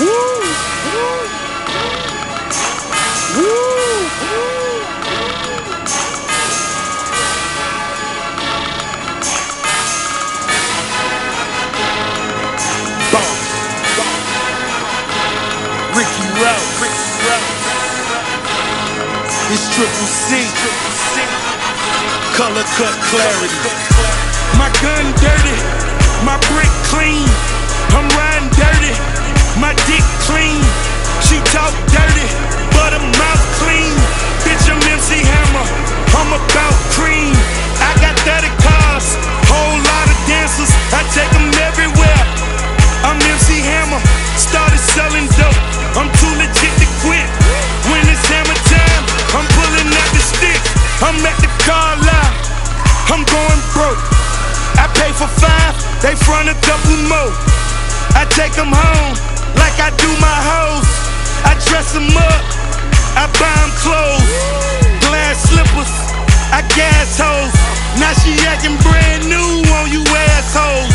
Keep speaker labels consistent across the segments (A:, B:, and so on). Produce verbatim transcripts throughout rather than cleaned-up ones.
A: It's triple C, color cut clarity. My gun dirty, my brick clean. I'm riding dirty, my dick clean. She talk dirty, but her mouth clean. Bitch, I'm M C Hammer, I'm about cream. I got thirty cars, whole lot of dancers. I take them everywhere. I'm M C Hammer, started selling dope. I'm too legit to quit. When it's hammer time, I'm pulling out the stick. I'm at the car lot, I'm going broke. I pay for five, they front a couple more. I take them home, like I do my hoes. I dress them up, I buy them clothes. Glass slippers, I gas hoes. Now she acting brand new on you assholes.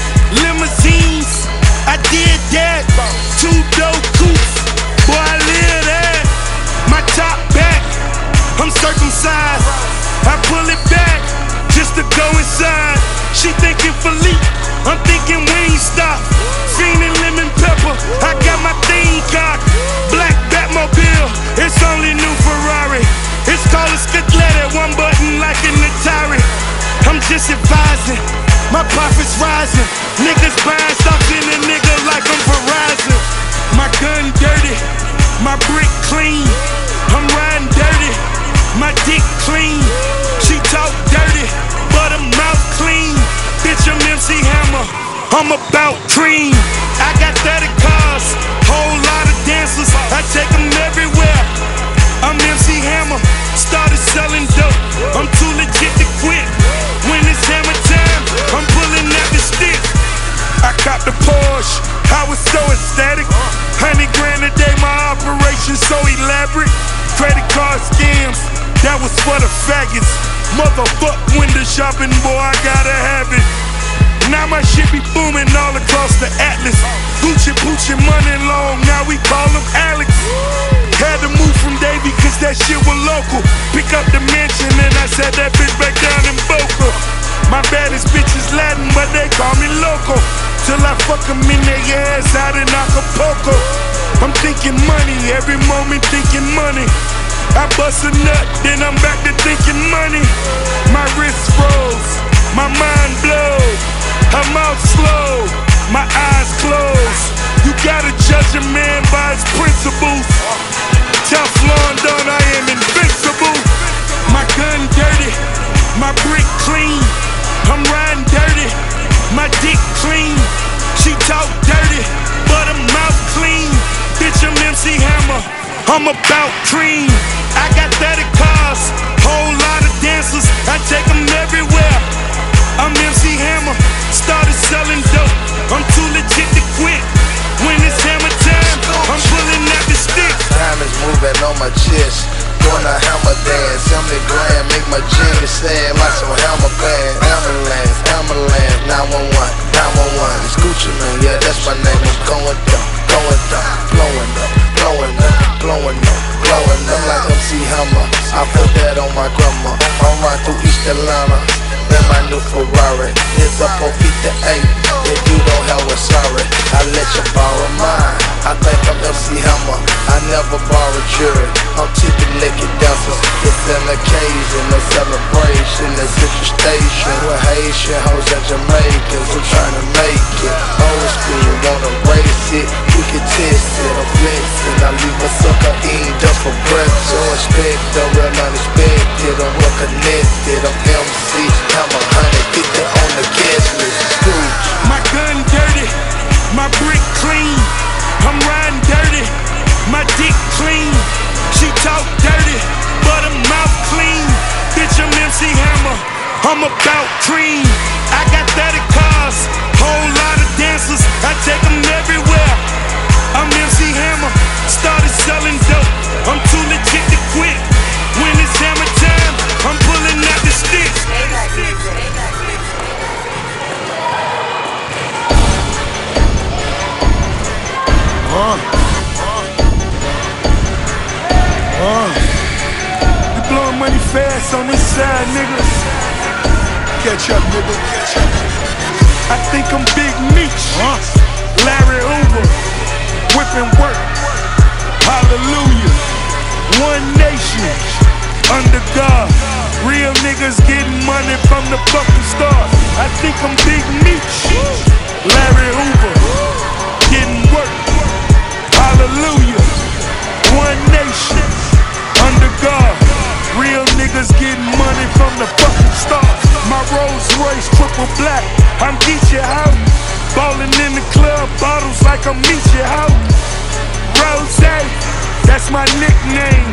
A: Limousines, I did that. Two dope coupes, boy I live that. My top back, I'm circumcised. I pull it back, just to go inside. She thinking Philippe, I'm thinking Wingstop. Fiendin' lemon pepper, I got my thing cocked. Black Batmobile, it's only new Ferrari. It's called a Scaglietti, one button like an Atari. I'm just advising, my profits rising. Niggas buying stocks in a nigga like I'm Verizon. My gun dirty, my brick clean. I'm riding dirty, my dick clean. She talk dirty, but her mouth clean. Bitch, I'm M C Hammer, I'm about cream. I got thirty cars, whole lot of dancers. I take them everywhere. I'm M C Hammer, started selling dope. I'm too legit to quit. When it's hammer time, I'm pulling out the stick. I caught the Porsche, I was so ecstatic. Hundred grand a day, my operation so elaborate. Credit card scams, that was for the faggots. Motherfuck window shopping, boy, I gotta have it. Now my shit be booming all across the Atlas. Gucci Poochie money long, now we call him Alex. Had to move from Davie cause that shit was local. Pick up the mansion and I set that bitch back down in Boca. My baddest bitch is Latin but they call me local. Till I fuck them in their ass out in Acapulco. I'm thinking money, every moment thinking money. I bust a nut, then I'm back to thinking money. My wrist froze, my mind blows. Her mouth slow, my eyes closed. You gotta judge a man by his principles. Teflon done, I am invincible. My gun dirty, my brick clean. I'm riding dirty, my dick clean. She talk dirty, but her mouth clean. Bitch, I'm M C Hammer, I'm about cream. I got thirty cars, whole lot of dancers. I take them everywhere. I'm M C Hammer, started selling dope. I'm too legit to quit. When it's hammer time, I'm pulling out the stick.
B: Time is moving on my chest, doing a hammer dance. Hammer grand, make my genie stand like some hammer band. Ambulance, ambulance, nine one one, nine one one. It's Gucci man, yeah, that's my name. I'm going down, going down, blowing up, blowing up, blowing up, blowing up like M C Hammer. I put that on my grandma. I'm right through East Atlanta. Then my new Ferrari is up on P T eight. If you don't have a sorry, I let you borrow mine. I think I'm M C Hammer, I never borrow jury. I'm tipping naked dancers. It's an occasion, a celebration, a situation. With Haitian hoes and Jamaicans, I'm trying to make it. Old school, wanna race it, we can test it. I'm flexing, I leave a sucker in just for breakfast. So expect the real unexpected, I'm well connected. I'm M C Hammer, one hundred fifty on the guest list. Scrooge.
A: My gun dirty, my brick clean. I'm riding dirty, my dick clean. She talk dirty, but her mouth clean. Bitch, I'm M C Hammer, I'm about cream. I got thirty cars, whole lot of dancers. I take them everywhere. I'm M C Hammer, started selling dope. I'm too legit to quit. When it's hammer time, I'm pulling out the stick. Uh. Uh. You blowing money fast on this side, nigga. Catch up, nigga. Catch up. I think I'm Big Meech. Uh. Larry Hoover. Whipping work. Hallelujah. One nation. Under God. Real niggas getting money from the fucking start. I think I'm Big Meech. Larry Hoover. Getting work. Hallelujah. One nation. Under God. Real niggas getting money from the fucking start. My Rolls Royce triple black. I'm Geechee out. Ballin' in the club, bottles like I'm Meechee out. Rose, that's my nickname.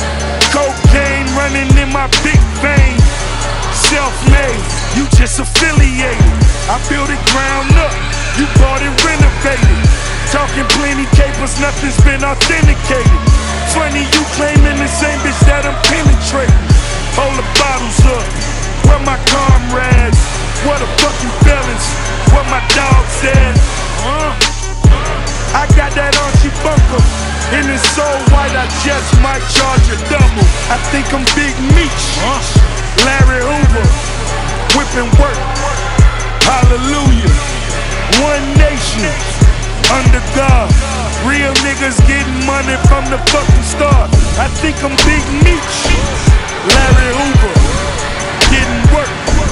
A: Cocaine running in my big vein. Self-made, you just affiliated. I built it ground up, you bought it renovated. Talking plenty capers, nothing's been authenticated. Funny you claiming the same bitch that I'm penetrating. Hold the bottles up, where my comrades? What a fucking felons, what my dog said. uh. I got that Archie bunker, and it's so white I just might charge a double. I think I'm Big Meech, uh. Larry Hoover, whipping work. Hallelujah. One nation. Under God, real niggas getting money from the fucking start. I think I'm Big Meech, Larry Hoover, getting work.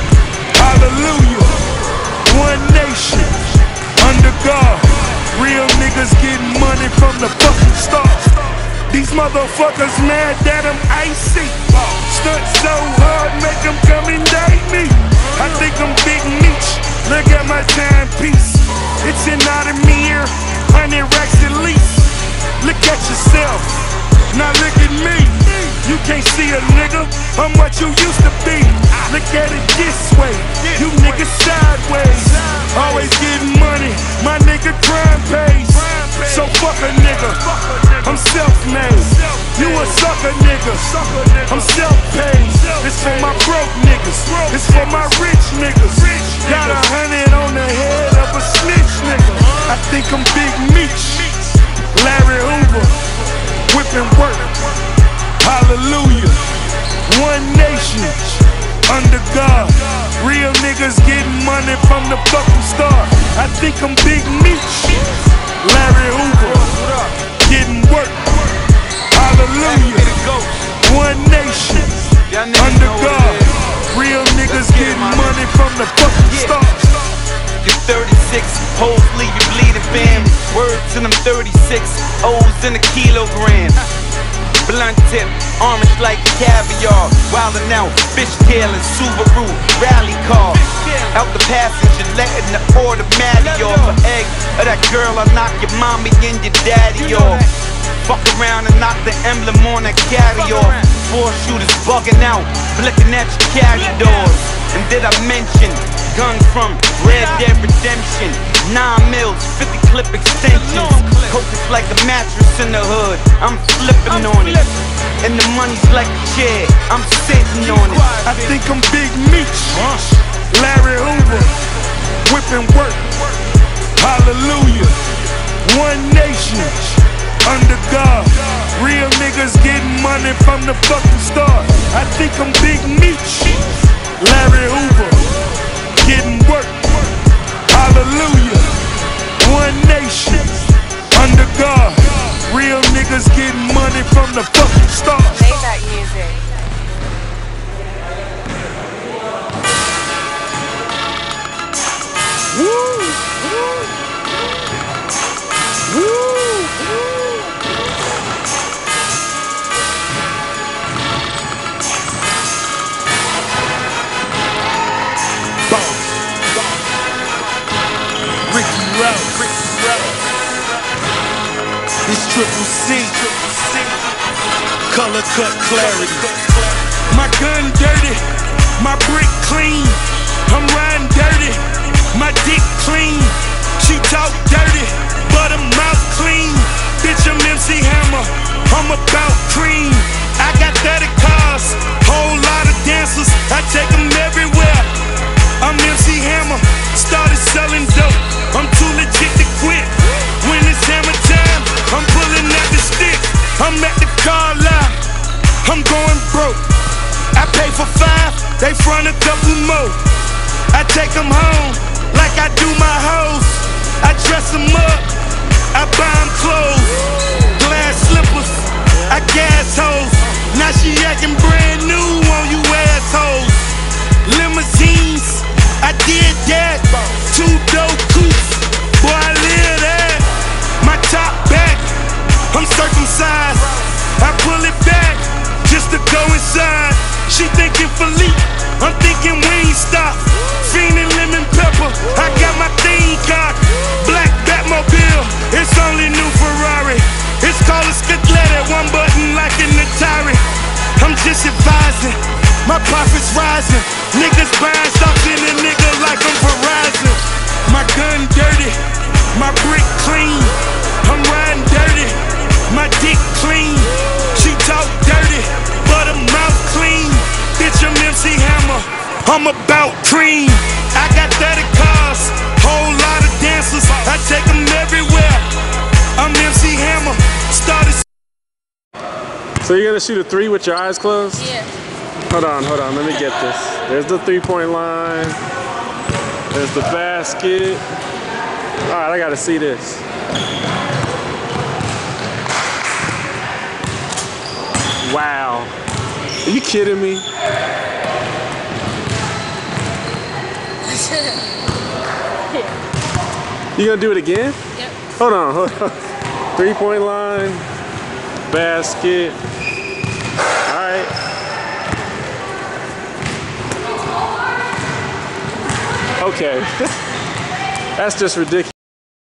A: Hallelujah. One nation. Under God, real niggas getting money from the fucking start. These motherfuckers mad that I'm icy. Stunt so hard, make them come and date me. I think I'm Big Meech. Look at my timepiece. It's an Audemars, hundred racks at least. Look at yourself, now look at me. You can't see a nigga, I'm what you used to be. Look at it this way, you niggas sideways. Always getting money, my nigga crime pays. So fuck a nigga, I'm self-made. You a sucker nigga, I'm self-paid. It's for my broke niggas, it's for my rich niggas. Got a hundred on the head of a snitch nigga. I think I'm Big Meech, Larry Hoover, whipping work. Hallelujah. One nation. Under God. Real niggas getting money from the fucking start. I think I'm Big Meech, Larry Hoover, getting work. Hallelujah. One nation. Under God. Real niggas getting money from the fucking start.
C: You're thirty-six, hopefully you bleeding, fam. Words to them thirty-six, O's in a kilogram. Blunt tip, orange like caviar. Wildin' out, fishtail and Subaru rally car. Out the passenger, letting the automatic off. An egg of that girl, I knock your mommy and your daddy off. Fuck around and knock the emblem on that carry off. Four shooters bugging out, blicking at your carry doors. And did I mention guns from Red Dead Redemption? Nine mils, fifty clip extensions. Coke is like a mattress in the hood, I'm flipping on it. And the money's like a chair, I'm sitting on it.
A: I think I'm Big Meech, Larry Hoover, whipping work. Hallelujah. One nation. Under God. Real niggas getting money from the fucking start. I think I'm Big Meech, Larry Hoover, getting work. Hallelujah. One nation. Under God. Real niggas getting money from the fucking start.
D: Play that music.
A: Woo! Woo! Woo! It's triple C, color cut clarity. My gun dirty, my brick clean. I'm riding dirty, my dick clean. She talk dirty, but her mouth clean. Bitch, I'm M C Hammer, I'm about cream. I got thirty cars, whole lot of dancers. I take them everywhere. I'm M C Hammer, started selling dope. I'm too legit to quit when it's hammer time. She thinking Philippe, I'm thinking Wingstop. Phenom lemon pepper, I got my thing cocked. Black Batmobile, it's only new Ferrari. It's called a Scaletta, one button like an Atari. I'm just advising, my profits rising. Niggas buying stocks in a nigga like I'm Verizon. My gun dirty, my brick clean. I'm riding dirty, my dick clean. She talk dirty, but her mouth clean. Bitch, I'm M C Hammer, I'm about cream. I got thirty cars, whole lot of dancers. I take them everywhere. I'm M C Hammer, started.
D: So you're gonna shoot a three with your eyes closed?
E: Yeah.
D: Hold on, hold on, let me get this. There's the three-point line. There's the basket. All right, I gotta see this. Wow. Are you kidding me? You gonna do it again?
E: Yep.
D: Hold on, hold on. Three-point line, basket. All right. Okay. That's just ridiculous.